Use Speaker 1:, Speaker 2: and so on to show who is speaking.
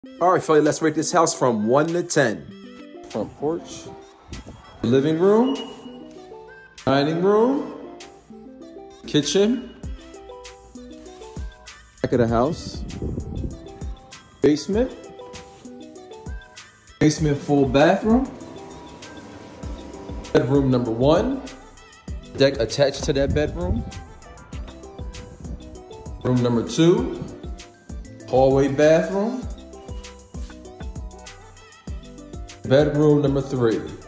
Speaker 1: All right, Philly, let's rate this house from 1 to 10. Front porch, living room, dining room, kitchen, back of the house, basement, full bathroom, bedroom number 1, deck attached to that bedroom, room number 2, hallway bathroom, bedroom number 3.